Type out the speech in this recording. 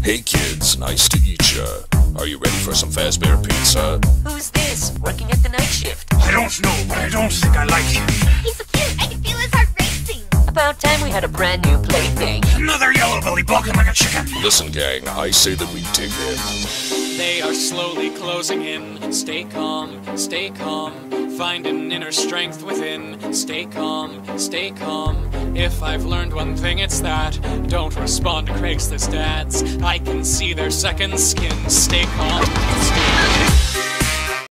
Hey kids, nice to meet ya. Are you ready for some Fazbear Pizza? Who's this, working at the night shift? I don't know, but I don't think I like him. He's so cute, I can feel his heart racing. About time we had a brand new plaything. Another yellow belly balking like a chicken. Listen, gang, I say that we dig in. They are slowly closing in. Stay calm, stay calm. Find an inner strength within. Stay calm, stay calm. If I've learned one thing, it's that don't respond to Craigslist ads. I can see their second skin. Stay calm, stay calm.